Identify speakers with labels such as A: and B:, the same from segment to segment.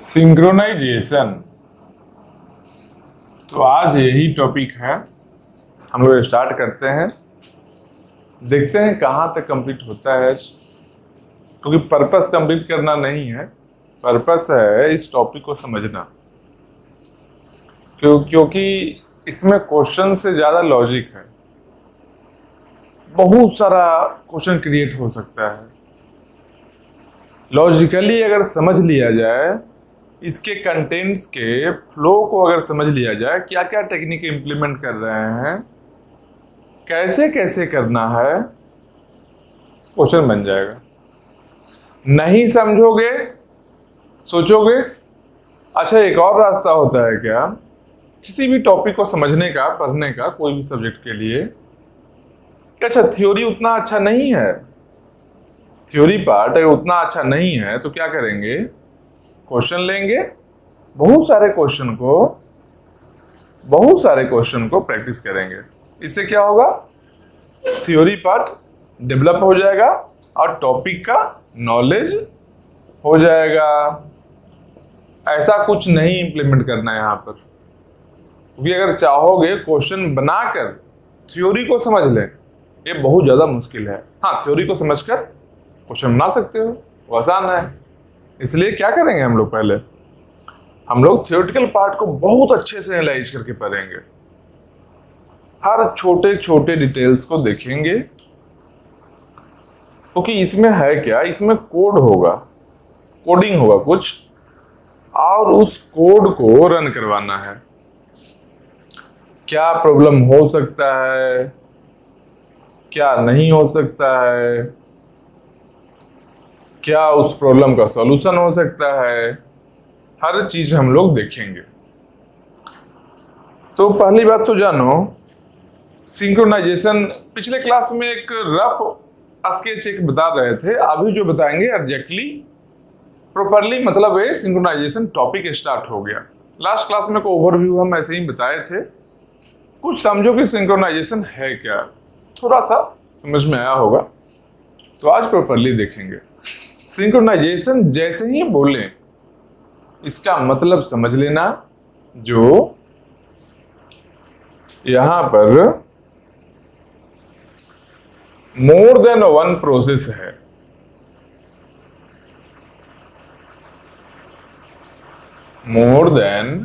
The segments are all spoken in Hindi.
A: सिंक्रोनाइजेशन। तो आज यही टॉपिक है, हम लोग स्टार्ट करते हैं, देखते हैं कहाँ तक कंप्लीट होता है। क्योंकि पर्पस कंप्लीट करना नहीं है, पर्पस है इस टॉपिक को समझना। क्योंकि इसमें क्वेश्चन से ज़्यादा लॉजिक है। बहुत सारा क्वेश्चन क्रिएट हो सकता है। लॉजिकली अगर समझ लिया जाए, इसके कंटेंट्स के फ्लो को अगर समझ लिया जाए, क्या क्या टेक्निक इम्प्लीमेंट कर रहे हैं, कैसे कैसे करना है, क्वेश्चन बन जाएगा। नहीं समझोगे, सोचोगे अच्छा एक और रास्ता होता है क्या किसी भी टॉपिक को समझने का, पढ़ने का, कोई भी सब्जेक्ट के लिए। अच्छा थ्योरी उतना अच्छा नहीं है, थ्योरी पार्ट अगर उतना अच्छा नहीं है तो क्या करेंगे, क्वेश्चन लेंगे, बहुत सारे क्वेश्चन को प्रैक्टिस करेंगे। इससे क्या होगा, थ्योरी पार्ट डेवलप हो जाएगा और टॉपिक का नॉलेज हो जाएगा। ऐसा कुछ नहीं इम्प्लीमेंट करना है यहाँ पर, क्योंकि अगर चाहोगे क्वेश्चन बनाकर थ्योरी को समझ लें, ये बहुत ज़्यादा मुश्किल है। हाँ, थ्योरी को समझकर क्वेश्चन बना सकते हो, वो आसान है। इसलिए क्या करेंगे हम लोग, पहले हम लोग थ्योरेटिकल पार्ट को बहुत अच्छे से एनालाइज करके पढ़ेंगे, हर छोटे छोटे डिटेल्स को देखेंगे। क्योंकि इसमें है क्या, इसमें कोड होगा, कोडिंग होगा कुछ, और उस कोड को रन करवाना है। क्या प्रॉब्लम हो सकता है, क्या नहीं हो सकता है, क्या उस प्रॉब्लम का सॉल्यूशन हो सकता है, हर चीज हम लोग देखेंगे। तो पहली बात तो जानो, सिंक्रोनाइजेशन पिछले क्लास में एक रफ स्केच एक बता रहे थे, अभी जो बताएंगे एग्जैक्टली प्रॉपरली मतलब है सिंक्रोनाइजेशन टॉपिक स्टार्ट हो गया। लास्ट क्लास में को ओवरव्यू हम ऐसे ही बताए थे, कुछ समझो कि सिंक्रोनाइजेशन है क्या, थोड़ा सा समझ में आया होगा। तो आज प्रॉपरली देखेंगे। सिंक्रोनाइजेशन जैसे ही बोले इसका मतलब समझ लेना, जो यहां पर मोर देन वन प्रोसेस है। More than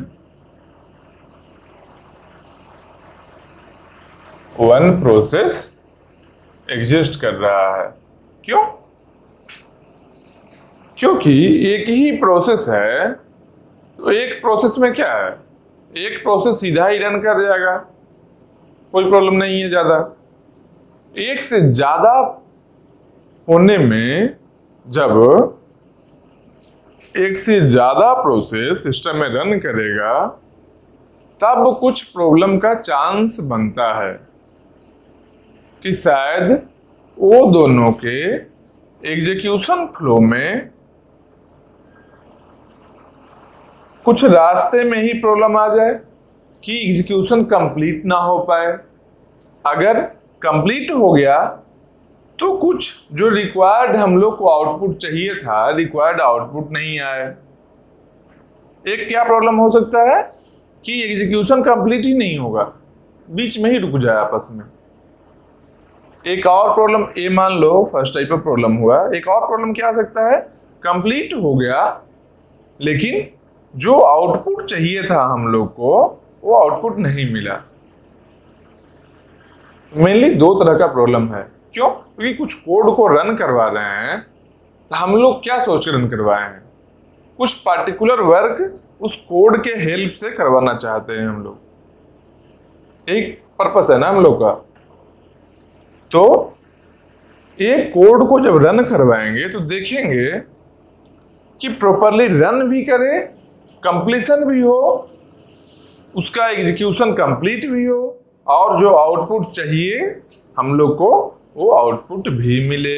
A: one process exist कर रहा है। क्यों? क्योंकि एक ही प्रोसेस है, तो एक प्रोसेस में क्या है, एक प्रोसेस सीधा ही रन कर जाएगा, कोई प्रॉब्लम नहीं है ज्यादा। एक से ज्यादा होने में, जब एक से ज्यादा प्रोसेस सिस्टम में रन करेगा, तब कुछ प्रॉब्लम का चांस बनता है कि शायद वो दोनों के एग्जीक्यूशन फ्लो में कुछ रास्ते में ही प्रॉब्लम आ जाए कि एग्जीक्यूशन कंप्लीट ना हो पाए। अगर कंप्लीट हो गया तो कुछ जो रिक्वायर्ड हम लोग को आउटपुट चाहिए था, रिक्वायर्ड आउटपुट नहीं आए। एक क्या प्रॉब्लम हो सकता है कि एग्जीक्यूशन कंप्लीट ही नहीं होगा, बीच में ही रुक जाए आपस में। एक और प्रॉब्लम, ए मान लो फर्स्ट टाइप ऑफ प्रॉब्लम हुआ। एक और प्रॉब्लम क्या आ सकता है, कंप्लीट हो गया लेकिन जो आउटपुट चाहिए था हम लोग को, वो आउटपुट नहीं मिला। मेनली दो तरह का प्रॉब्लम है। क्यों? क्योंकि कुछ कोड को रन करवा रहे हैं, तो हम लोग क्या सोच के रन करवाए हैं, कुछ पार्टिकुलर वर्क उस कोड के हेल्प से करवाना चाहते हैं हम लोग। एक पर्पस है ना हम लोग का। तो एक कोड को जब रन करवाएंगे तो देखेंगे कि प्रॉपरली रन भी करे, कंप्लीशन भी हो, उसका एग्जीक्यूशन कंप्लीट भी हो, और जो आउटपुट चाहिए हम लोग को वो आउटपुट भी मिले।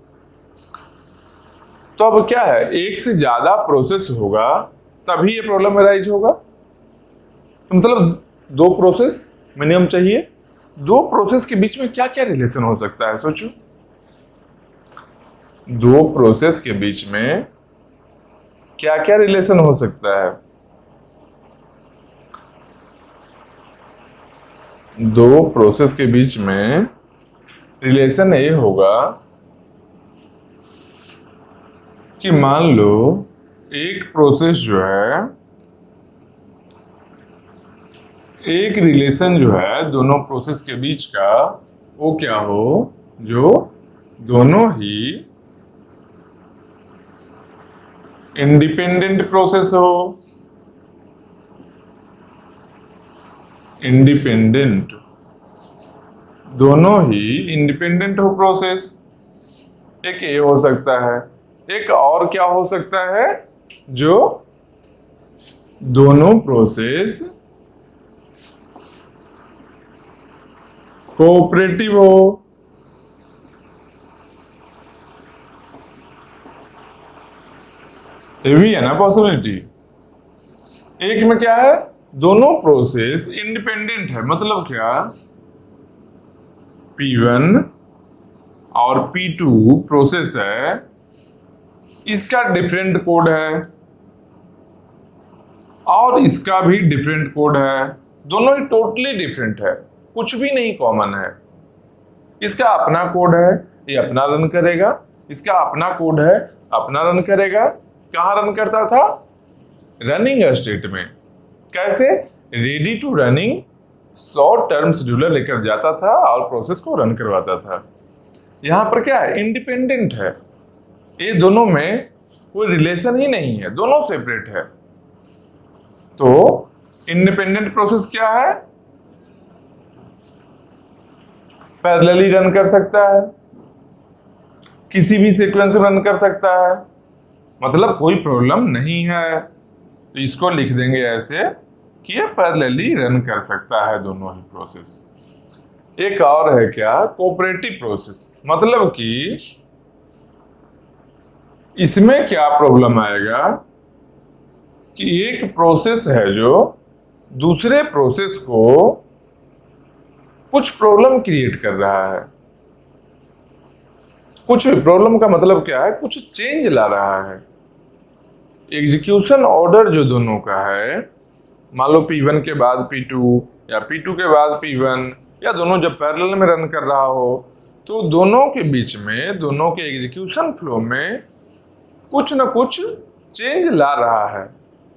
A: तो अब क्या है, एक से ज्यादा प्रोसेस होगा तभी ये प्रॉब्लम अराइज होगा। तो मतलब दो प्रोसेस मिनिमम चाहिए। दो प्रोसेस के बीच में क्या क्या रिलेशन हो सकता है, सोचो। दो प्रोसेस के बीच में क्या क्या रिलेशन हो सकता है? दो प्रोसेस के बीच में रिलेशन ये होगा कि मान लो एक प्रोसेस जो है, एक रिलेशन जो है दोनों प्रोसेस के बीच का, वो क्या हो, जो दोनों ही इंडिपेंडेंट प्रोसेस हो। इंडिपेंडेंट, दोनों ही इंडिपेंडेंट हो प्रोसेस। एक ये हो सकता है। एक और क्या हो सकता है, जो दोनों प्रोसेस कोऑपरेटिव हो। ये भी है ना पॉसिबिलिटी। एक में क्या है, दोनों प्रोसेस इंडिपेंडेंट है, मतलब क्या, P1 और P2 प्रोसेस है, इसका डिफरेंट कोड है और इसका भी डिफरेंट कोड है, दोनों ही टोटली डिफरेंट है, कुछ भी नहीं कॉमन है। इसका अपना कोड है, ये अपना रन करेगा, इसका अपना कोड है, अपना रन करेगा। कहाँ रन करता था? रनिंग स्टेट में। कैसे? Ready to running short term scheduler लेकर जाता था और प्रोसेस को रन करवाता था। यहां पर क्या है, इंडिपेंडेंट है, ये दोनों में कोई रिलेशन ही नहीं है, दोनों सेपरेट है। तो इंडिपेंडेंट प्रोसेस क्या है, पैरेलली रन कर सकता है, किसी भी सीक्वेंस में रन कर सकता है, मतलब कोई प्रॉब्लम नहीं है। तो इसको लिख देंगे ऐसे कि ये पैरेलली रन कर सकता है दोनों ही प्रोसेस। एक और है क्या, कोऑपरेटिव प्रोसेस, मतलब कि इसमें क्या प्रॉब्लम आएगा कि एक प्रोसेस है जो दूसरे प्रोसेस को कुछ प्रॉब्लम क्रिएट कर रहा है। कुछ प्रॉब्लम का मतलब क्या है, कुछ चेंज ला रहा है। एग्जीक्यूशन ऑर्डर जो दोनों का है, मान लो P1 के बाद P2 या P2 के बाद P1, या दोनों जब पैरेलल में रन कर रहा हो, तो दोनों के बीच में, दोनों के एग्जीक्यूशन फ्लो में कुछ ना कुछ चेंज ला रहा है।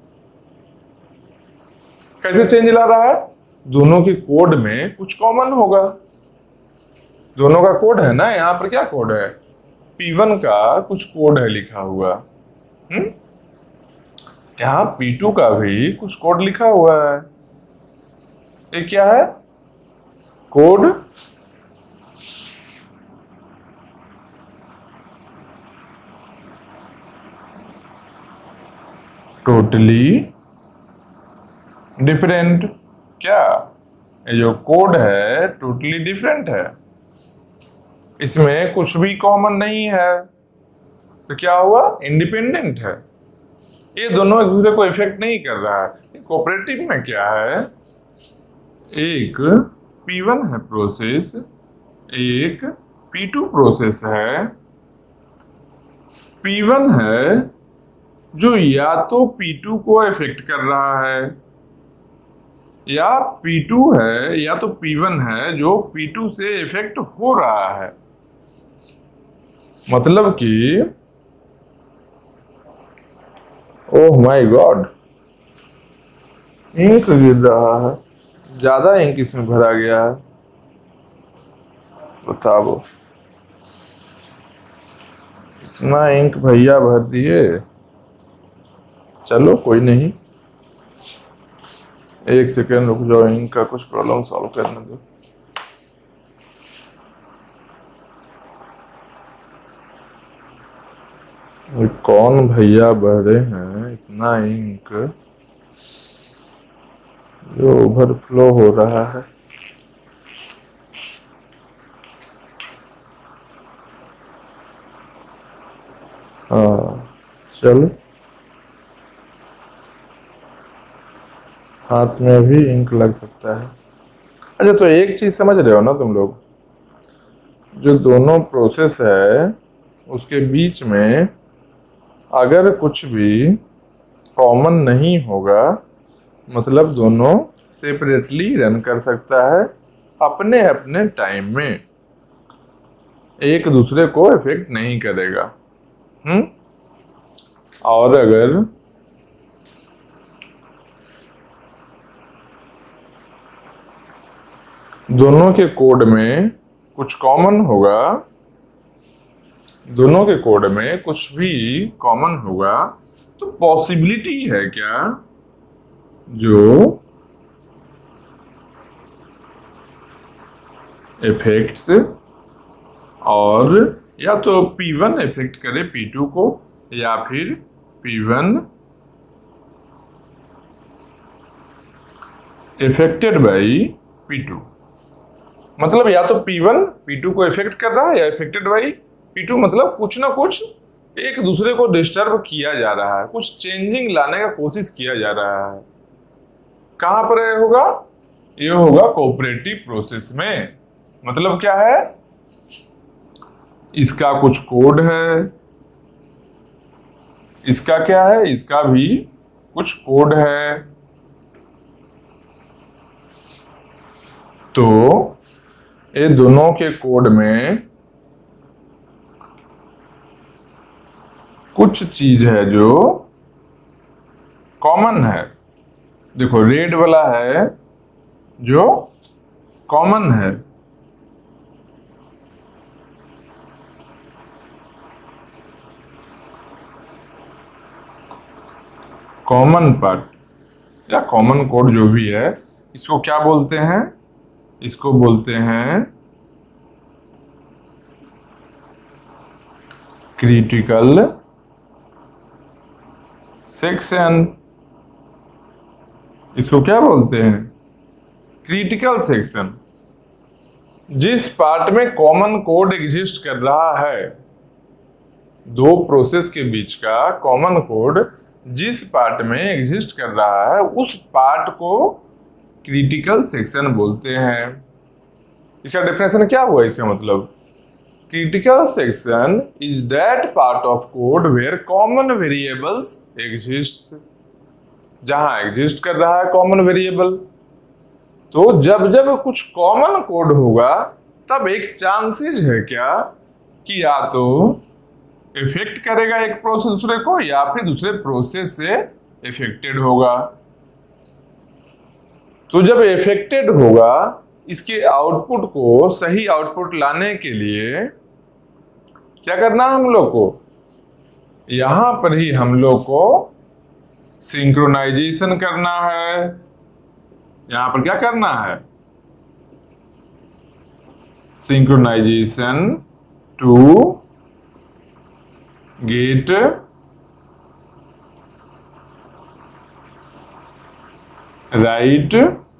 A: कैसे चेंज ला रहा है? दोनों के कोड में कुछ कॉमन होगा। दोनों का कोड है ना, यहाँ पर क्या कोड है, P1 का कुछ कोड है लिखा हुआ, यहाँ P2 का भी कुछ कोड लिखा हुआ है। ये क्या है, कोड टोटली डिफरेंट। क्या ये जो कोड है टोटली डिफरेंट है, इसमें कुछ भी कॉमन नहीं है, तो क्या हुआ, इंडिपेंडेंट है। ये दोनों एक दूसरे को इफेक्ट नहीं कर रहा है। कोऑपरेटिव में क्या है, एक P1 है प्रोसेस, एक P2 प्रोसेस है। P1 है जो या तो P2 को इफेक्ट कर रहा है, या P2 है या तो P1 है जो P2 से इफेक्ट हो रहा है। मतलब कि ओह माय गॉड, इंक गिर रहा है, ज्यादा इंक इसमें भरा गया है। बताओ, इतना इंक भैया भर दिए। चलो कोई नहीं, एक सेकेंड रुक जाओ, इंक का कुछ प्रॉब्लम सॉल्व करने दो। कौन भैया भरे हैं इतना इंक जो ओवरफ्लो हो रहा है। हाँ चलो, हाथ में भी इंक लग सकता है। अच्छा, तो एक चीज समझ रहे हो ना तुम लोग, जो दोनों प्रोसेस है उसके बीच में अगर कुछ भी कॉमन नहीं होगा, मतलब दोनों सेपरेटली रन कर सकता है अपने अपने टाइम में, एक दूसरे को इफेक्ट नहीं करेगा। और अगर दोनों के कोड में कुछ कॉमन होगा, दोनों के कोड में कुछ भी कॉमन होगा, तो पॉसिबिलिटी है क्या जो इफेक्ट्स और या तो P1 इफेक्ट करे P2 को, या फिर P1 इफेक्टेड बाई P2। मतलब या तो P1 P2 को इफेक्ट कर रहा है या इफेक्टेड बाई P2, मतलब कुछ ना कुछ एक दूसरे को डिस्टर्ब किया जा रहा है, कुछ चेंजिंग लाने का कोशिश किया जा रहा है। कहां पर ये होगा? ये होगा कोऑपरेटिव प्रोसेस में। मतलब क्या है? इसका कुछ कोड है, इसका क्या है? इसका भी कुछ कोड है। तो ये दोनों के कोड में कुछ चीज है जो कॉमन है। देखो रेड वाला है जो कॉमन है, कॉमन पार्ट या कॉमन कोड जो भी है, इसको क्या बोलते हैं? इसको बोलते हैं क्रिटिकल सेक्शन। इसको क्या बोलते हैं? Critical section. जिस पार्ट में कॉमन कोड एग्जिस्ट कर रहा है, दो प्रोसेस के बीच का कॉमन कोड जिस पार्ट में एग्जिस्ट कर रहा है, उस पार्ट को क्रिटिकल सेक्शन बोलते हैं। इसका डेफिनेशन क्या हुआ? इसका मतलब critical section is that part of code where common variables exist. जहां एग्जिस्ट कर रहा है कॉमन वेरिएबल, तो जब जब कुछ कॉमन कोड होगा तब एक चांसेस है क्या कि या तो इफेक्ट करेगा एक प्रोसेस दूसरे को, या फिर दूसरे प्रोसेस से इफेक्टेड होगा। तो जब इफेक्टेड होगा, इसके आउटपुट को सही आउटपुट लाने के लिए क्या करना है हम लोग को? यहां पर ही हम लोग को सिंक्रोनाइजेशन करना है। यहां पर क्या करना है? Synchronization to get right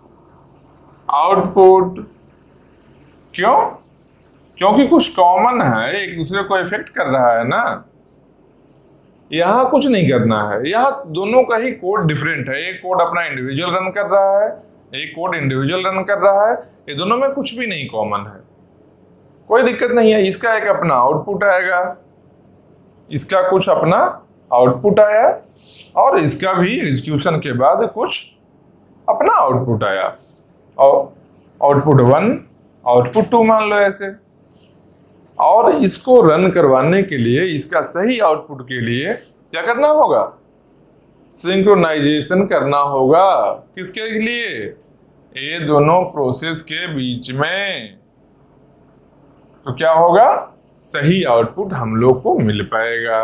A: output. क्यों? क्योंकि कुछ कॉमन है, एक दूसरे को इफेक्ट कर रहा है ना। यहां कुछ नहीं करना है, यहां दोनों का ही कोड डिफरेंट है। एक कोड अपना इंडिविजुअल रन कर रहा है, एक कोड इंडिविजुअल रन कर रहा है। ये दोनों में कुछ भी नहीं कॉमन है, कोई दिक्कत नहीं है। इसका एक अपना आउटपुट आएगा, इसका कुछ अपना आउटपुट आया, और इसका भी एग्जीक्यूशन के बाद कुछ अपना आउटपुट आया। और आउटपुट 1, आउटपुट 2 मान लो ऐसे। और इसको रन करवाने के लिए, इसका सही आउटपुट के लिए क्या करना होगा? सिंक्रोनाइजेशन करना होगा। किसके लिए? ये दोनों प्रोसेस के बीच में। तो क्या होगा? सही आउटपुट हम लोग को मिल पाएगा।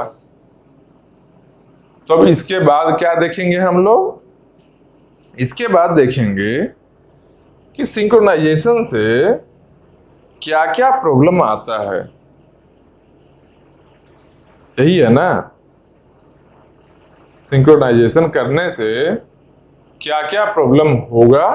A: तो अब इसके बाद क्या देखेंगे हम लोग? इसके बाद देखेंगे कि सिंक्रोनाइजेशन से क्या क्या प्रॉब्लम आता है। यही है ना, सिंक्रोनाइजेशन करने से क्या क्या प्रॉब्लम होगा।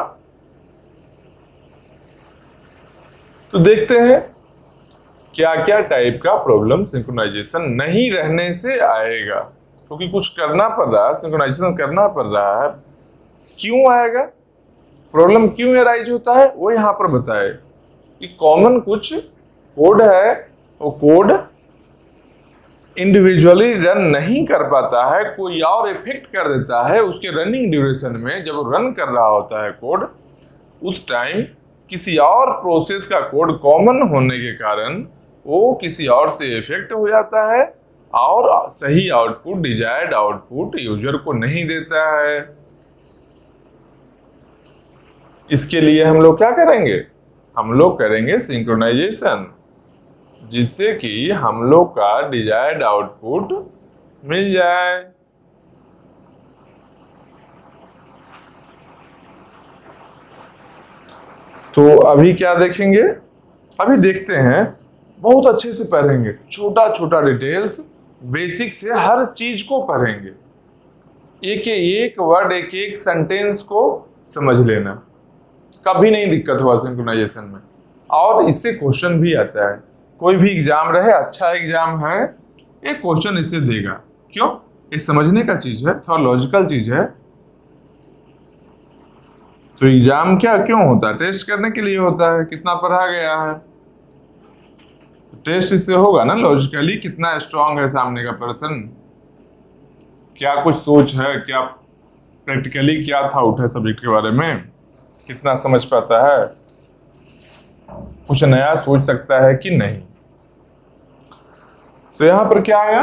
A: तो देखते हैं क्या क्या टाइप का प्रॉब्लम सिंक्रोनाइजेशन नहीं रहने से आएगा। क्योंकि कुछ करना पड़ रहा है, सिंक्रोनाइजेशन करना पड़ रहा है। क्यों आएगा, प्रॉब्लम क्यों अराइज होता है, वो यहां पर बताए कि कॉमन कुछ कोड है, वो कोड इंडिविजुअली रन नहीं कर पाता है, कोई और इफेक्ट कर देता है उसके रनिंग ड्यूरेशन में। जब वो रन कर रहा होता है कोड, उस टाइम किसी और प्रोसेस का कोड कॉमन होने के कारण वो किसी और से इफेक्ट हो जाता है और सही आउटपुट, डिजायर्ड आउटपुट यूजर को नहीं देता है। इसके लिए हम लोग क्या करेंगे? हम लोग करेंगे सिंक्रोनाइजेशन, जिससे कि हम लोग का डिजायर्ड आउटपुट मिल जाए। तो अभी क्या देखेंगे? अभी देखते हैं, बहुत अच्छे से पढ़ेंगे, छोटा छोटा डिटेल्स, बेसिक से हर चीज को पढ़ेंगे, एक एक वर्ड, एक एक सेंटेंस को समझ लेना, कभी नहीं दिक्कत हुआ सिंक्रोनाइजेशन में। और इससे क्वेश्चन भी आता है, कोई भी एग्जाम रहे, अच्छा एग्जाम है, एक क्वेश्चन इससे देगा। क्यों? ये समझने का चीज है, थोड़ा लॉजिकल चीज है। तो एग्जाम क्या क्यों होता है? टेस्ट करने के लिए होता है, कितना पढ़ा गया है। टेस्ट इससे होगा ना लॉजिकली, कितना स्ट्रांग है सामने का पर्सन, क्या कुछ सोच है, क्या प्रैक्टिकली क्या थॉट है सब्जेक्ट के बारे में, कितना समझ पाता है, कुछ नया सोच सकता है कि नहीं। तो यहां पर क्या आया?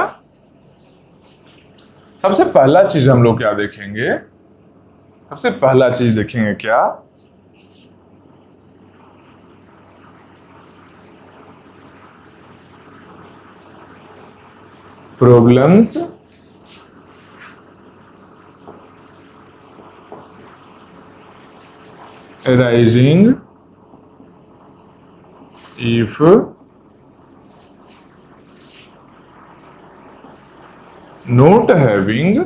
A: सबसे पहला चीज हम लोग क्या देखेंगे? सबसे पहला चीज देखेंगे क्या? Problems arising if not having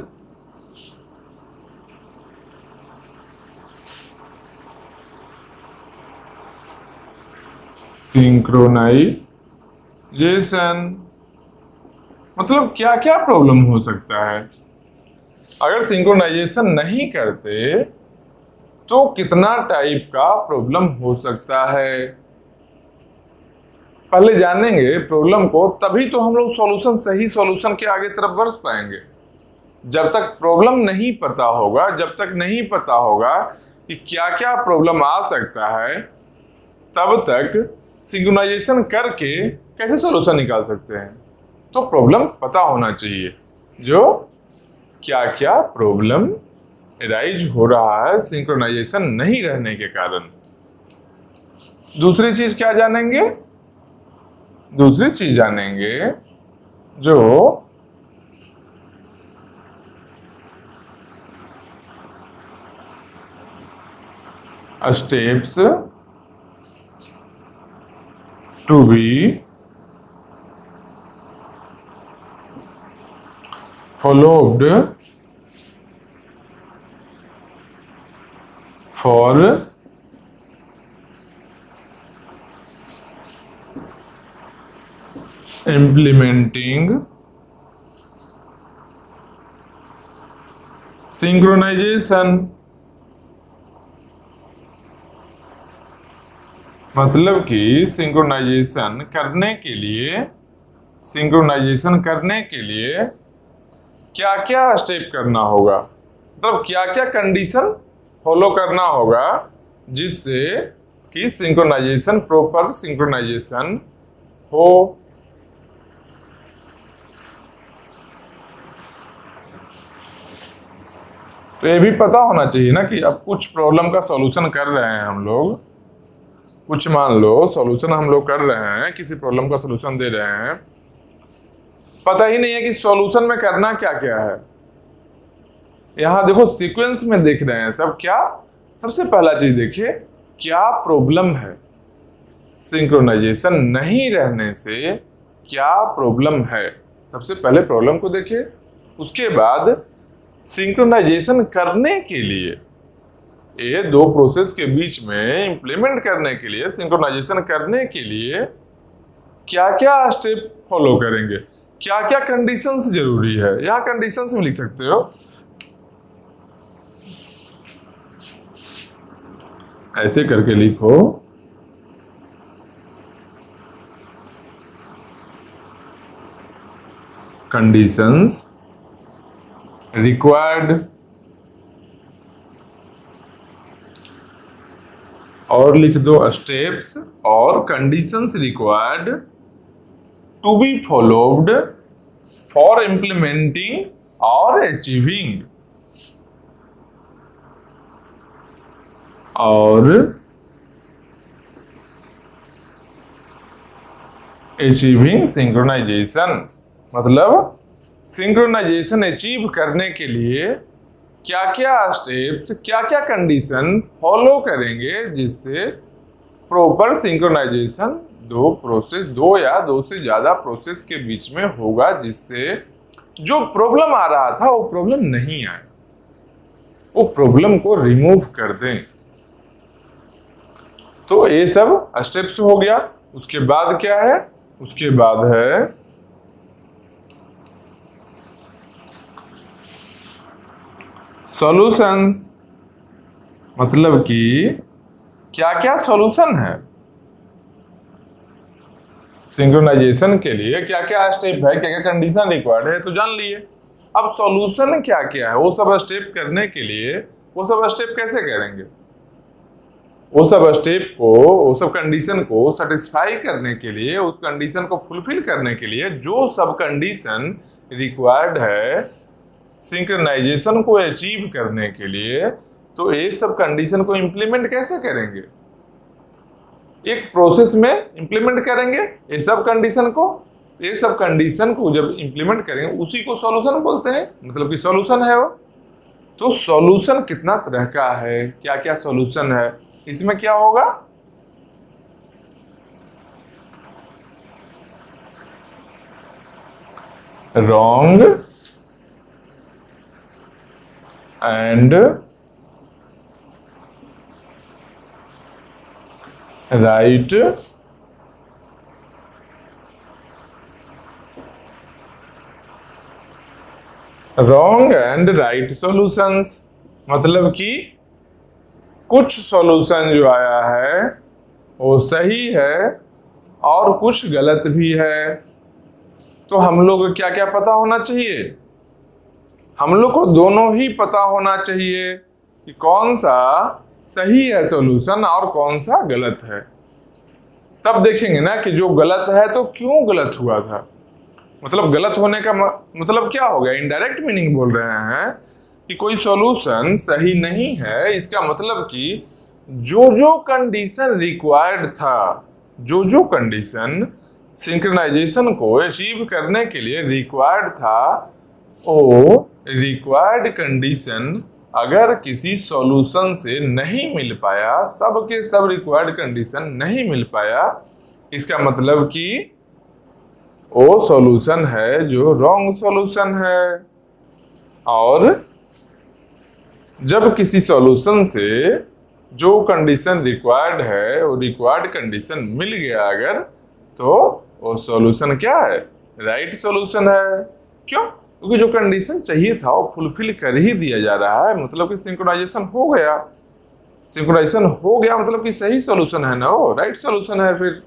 A: synchronization. मतलब क्या क्या प्रॉब्लम हो सकता है अगर सिंक्रोनाइजेशन नहीं करते, तो कितना टाइप का प्रॉब्लम हो सकता है। पहले जानेंगे प्रॉब्लम को, तभी तो हम लोग सॉल्यूशन, सही सॉल्यूशन के आगे तरफ बढ़ पाएंगे। जब तक प्रॉब्लम नहीं पता होगा, जब तक नहीं पता होगा कि क्या क्या प्रॉब्लम आ सकता है, तब तक सिंक्रोनाइजेशन करके कैसे सॉल्यूशन निकाल सकते हैं। तो प्रॉब्लम पता होना चाहिए, जो क्या क्या प्रॉब्लम राइज हो रहा है सिंक्रोनाइजेशन नहीं रहने के कारण। दूसरी चीज क्या जानेंगे? दूसरी चीज जानेंगे जो steps to be followed for implementing synchronization। मतलब कि सिंक्रोनाइजेशन करने के लिए, सिंक्रोनाइजेशन करने के लिए क्या क्या स्टेप करना होगा, मतलब क्या क्या कंडीशन फॉलो करना होगा, जिससे कि सिंक्रोनाइजेशन, प्रॉपर सिंक्रोनाइजेशन हो। तो ये भी पता होना चाहिए ना कि अब कुछ प्रॉब्लम का सॉल्यूशन कर रहे हैं हम लोग, कुछ मान लो सॉल्यूशन हम लोग कर रहे हैं, किसी प्रॉब्लम का सॉल्यूशन दे रहे हैं, पता ही नहीं है कि सॉल्यूशन में करना क्या क्या है। यहां देखो सीक्वेंस में देख रहे हैं सब। क्या? सबसे पहला चीज देखिए, क्या प्रॉब्लम है सिंक्रोनाइजेशन नहीं रहने से, क्या प्रॉब्लम है। सबसे पहले प्रॉब्लम को देखिए, उसके बाद सिंक्रोनाइजेशन करने के लिए, ये दो प्रोसेस के बीच में इंप्लीमेंट करने के लिए, सिंक्रोनाइजेशन करने के लिए क्या क्या स्टेप फॉलो करेंगे, क्या क्या कंडीशंस जरूरी है। यहां कंडीशंस में लिख सकते हो, ऐसे करके लिखो, conditions required, और लिख दो स्टेप्स और conditions required to be followed for implementing और अचीविंग, और अचीविंग सिंक्रोनाइजेशन। मतलब सिंक्रोनाइजेशन अचीव करने के लिए क्या क्या स्टेप्स, क्या क्या कंडीशन फॉलो करेंगे जिससे प्रॉपर सिंक्रोनाइजेशन दो या दो से ज्यादा प्रोसेस के बीच में होगा, जिससे जो प्रॉब्लम आ रहा था वो प्रॉब्लम नहीं आए, वो प्रॉब्लम को रिमूव कर दें। तो ये सब स्टेप्स हो गया। उसके बाद क्या है? उसके बाद है सॉल्यूशंस। मतलब कि क्या क्या सॉल्यूशन है सिंक्रोनाइजेशन के लिए, क्या क्या स्टेप है, क्या क्या कंडीशन रिक्वायर्ड है, तो जान लिए। अब सॉल्यूशन क्या क्या है, वो सब स्टेप करने के लिए वो सब स्टेप कैसे करेंगे, वो सब स्टेप को, वो सब कंडीशन को सेटिस्फाई करने के लिए, उस कंडीशन को फुलफिल करने के लिए जो सब कंडीशन रिक्वायर्ड है सिंक्रोनाइजेशन को अचीव करने के लिए, तो ये सब कंडीशन को इंप्लीमेंट कैसे करेंगे? एक प्रोसेस में इंप्लीमेंट करेंगे ये सब कंडीशन को। ये सब कंडीशन को जब इंप्लीमेंट करेंगे उसी को सॉल्यूशन बोलते हैं, मतलब कि सॉल्यूशन है वो। तो सॉल्यूशन कितना तरह का है, क्या क्या सॉल्यूशन है, इसमें क्या होगा? Wrong and right wrong and right solutions. मतलब कि कुछ सॉल्यूशन जो आया है वो सही है और कुछ गलत भी है। तो हम लोग को क्या क्या पता होना चाहिए? हम लोग को दोनों ही पता होना चाहिए कि कौन सा सही है सॉल्यूशन और कौन सा गलत है। तब देखेंगे ना कि जो गलत है तो क्यों गलत हुआ था, मतलब गलत होने का मतलब क्या हो गया। इनडायरेक्ट मीनिंग बोल रहे हैं कि कोई सॉल्यूशन सही नहीं है, इसका मतलब कि जो कंडीशन रिक्वायर्ड था, जो कंडीशन सिंक्रोनाइजेशन को अचीव करने के लिए रिक्वायर्ड था, वो रिक्वायर्ड कंडीशन अगर किसी सॉल्यूशन से नहीं मिल पाया, सब के सब रिक्वायर्ड कंडीशन नहीं मिल पाया, इसका मतलब कि वो सॉल्यूशन है जो रॉन्ग सॉल्यूशन है। और जब किसी सॉल्यूशन से जो कंडीशन रिक्वायर्ड है वो रिक्वायर्ड कंडीशन मिल गया अगर, तो वो सॉल्यूशन क्या है? राइट सॉल्यूशन है। क्यों? क्योंकि जो कंडीशन चाहिए था वो फुलफिल कर ही दिया जा रहा है, मतलब कि सिंक्रोनाइजेशन हो गया। सिंक्रोनाइजेशन हो गया मतलब कि सही सॉल्यूशन है ना, वो राइट सॉल्यूशन है। फिर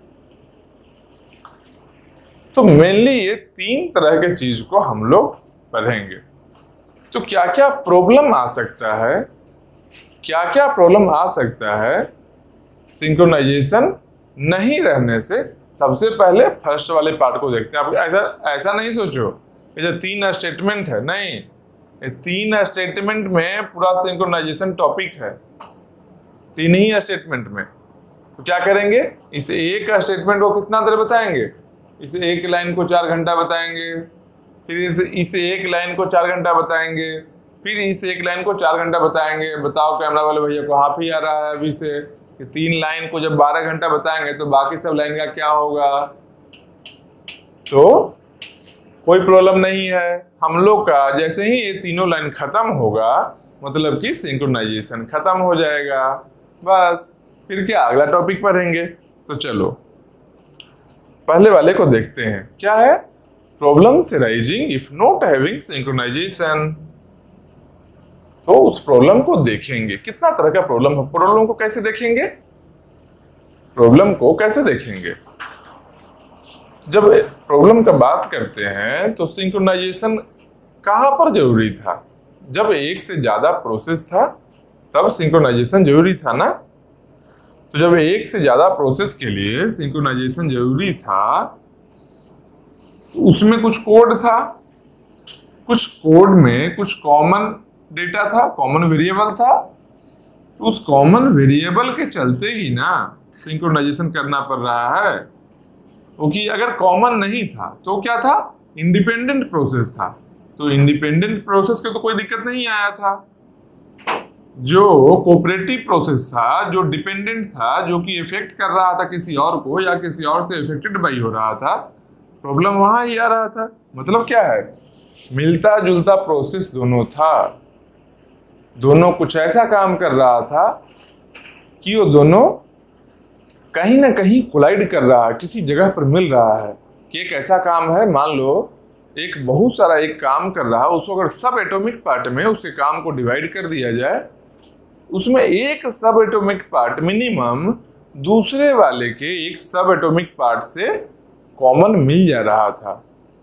A: तो मेनली ये तीन तरह के चीज को हम लोग पढ़ेंगे। तो क्या क्या प्रॉब्लम आ सकता है, क्या क्या प्रॉब्लम आ सकता है सिंक्रोनाइजेशन नहीं रहने से। सबसे पहले फर्स्ट वाले पार्ट को देखते हैं। आप ऐसा नहीं सोचो ये जो तीन स्टेटमेंट है, नहीं, ये तीन स्टेटमेंट में पूरा सिंक्रोनाइजेशन टॉपिक है, तीन ही स्टेटमेंट में। तो क्या करेंगे, इस एक स्टेटमेंट को कितना देर बताएंगे, इस एक लाइन को 4 घंटा बताएंगे, फिर इस एक लाइन को 4 घंटा बताएंगे, फिर इस एक लाइन को 4 घंटा बताएंगे। बताओ कैमरा वाले भैया को हाफ ही आ रहा है अभी से कि 3 लाइन को जब 12 घंटा बताएंगे तो बाकी सब लाइन का क्या होगा। तो कोई प्रॉब्लम नहीं है हम लोग का। जैसे ही ये तीनों लाइन खत्म होगा मतलब कि सिंक्रोनाइजेशन खत्म हो जाएगा, बस। फिर क्या अगला टॉपिक पढ़ेंगे। तो चलो पहले वाले को देखते हैं। क्या है? Problems arising if not having synchronization. तो उस प्रॉब्लम को देखेंगे, कितना तरह का प्रॉब्लम है। प्रॉब्लम को कैसे देखेंगे, प्रॉब्लम को कैसे देखेंगे? जब प्रॉब्लम का बात करते हैं तो सिंक्रोनाइजेशन कहाँ पर जरूरी था? जब एक से ज्यादा प्रोसेस था तब सिंक्रोनाइजेशन जरूरी था ना। तो जब एक से ज्यादा प्रोसेस के लिए सिंक्रोनाइजेशन जरूरी था, उसमें कुछ कोड था, कुछ कोड में कुछ कॉमन डेटा था, कॉमन वेरिएबल था। तो उस कॉमन वेरिएबल के चलते ही ना सिंक्रोनाइजेशन करना पड़ रहा है। क्योंकि अगर कॉमन नहीं था तो क्या था? इंडिपेंडेंट प्रोसेस था। तो इंडिपेंडेंट प्रोसेस के तो कोई दिक्कत नहीं आया था। जो कोऑपरेटिव प्रोसेस था, जो डिपेंडेंट था, जो कि इफेक्ट कर रहा था किसी और को या किसी और से इफेक्टेड बाई हो रहा था, प्रॉब्लम वहां ही आ रहा था। मतलब क्या है? मिलता जुलता प्रोसेस दोनों था, दोनों कुछ ऐसा काम कर रहा था कि वो दोनों कहीं ना कहीं कोलाइड कर रहा है, किसी जगह पर मिल रहा है। कि एक ऐसा काम है, मान लो एक बहुत सारा एक काम कर रहा है, उसको अगर सब एटॉमिक पार्ट में उसके काम को डिवाइड कर दिया जाए, उसमें एक सब एटॉमिक पार्ट मिनिमम दूसरे वाले के एक सब एटॉमिक पार्ट से कॉमन मिल जा रहा था।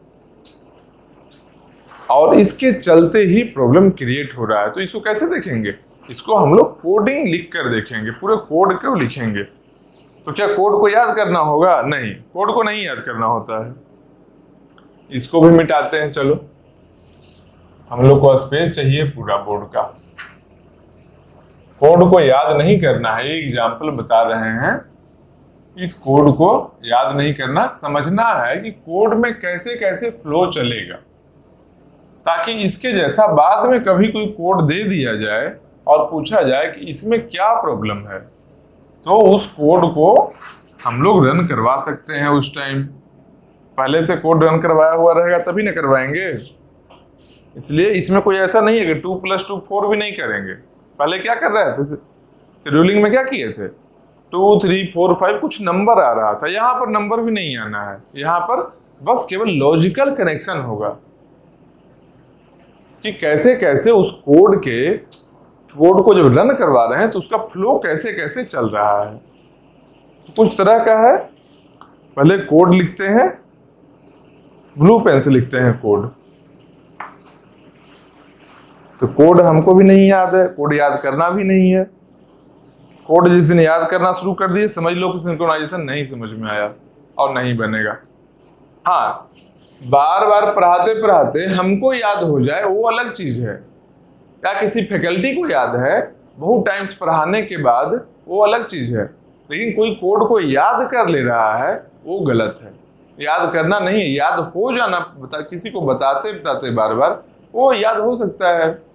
A: और इसके चलते ही प्रॉब्लम क्रिएट हो रहा है। तो इसको कैसे देखेंगे? इसको हम लोग कोडिंग लिख कर देखेंगे, पूरे कोड को लिखेंगे। तो क्या कोड को याद करना होगा? नहीं, कोड को नहीं याद करना होता है। इसको भी मिटाते हैं। चलो, हम लोग को स्पेस चाहिए पूरा बोर्ड का। कोड को याद नहीं करना है, एग्जाम्पल बता रहे हैं। इस कोड को याद नहीं करना, समझना है कि कोड में कैसे कैसे फ्लो चलेगा, ताकि इसके जैसा बाद में कभी कोई कोड दे दिया जाए और पूछा जाए कि इसमें क्या प्रॉब्लम है, तो उस कोड को हम लोग रन करवा सकते हैं। उस टाइम पहले से कोड रन करवाया हुआ रहेगा तभी ना करवाएंगे। इसलिए इसमें कोई ऐसा नहीं है कि 2 + 2 4 भी नहीं करेंगे। पहले क्या कर रहे थे? शेड्यूलिंग में क्या किए थे? 2 3 4 5 कुछ नंबर आ रहा था। यहाँ पर नंबर भी नहीं आना है, यहाँ पर बस केवल लॉजिकल कनेक्शन होगा कि कैसे कैसे उस कोड को जब रन करवा रहे हैं तो उसका फ्लो कैसे कैसे चल रहा है। तो कुछ तरह का है। पहले कोड लिखते हैं, ब्लू पेन से लिखते हैं कोड। तो कोड हमको भी नहीं याद है, कोड याद करना भी नहीं है। कोड जिस दिन याद करना शुरू कर दिए, समझ लो कि सिंक्रोनाइजेशन नहीं समझ में आया और नहीं बनेगा। हाँ, बार बार पढ़ाते पढ़ाते हमको याद हो जाए वो अलग चीज है, या किसी फैकल्टी को याद है बहुत टाइम्स पढ़ाने के बाद, वो अलग चीज है। लेकिन कोई कोड को याद कर ले रहा है वो गलत है। याद करना नहीं है, याद हो जाना, किसी को बताते बताते बार बार वो याद हो सकता है।